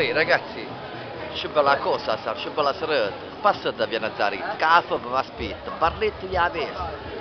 Ehi ragazzi, che bella cosa, sa, che bella serata. Passate a Vianazari, caffè mi aspetta, parletto di a festa.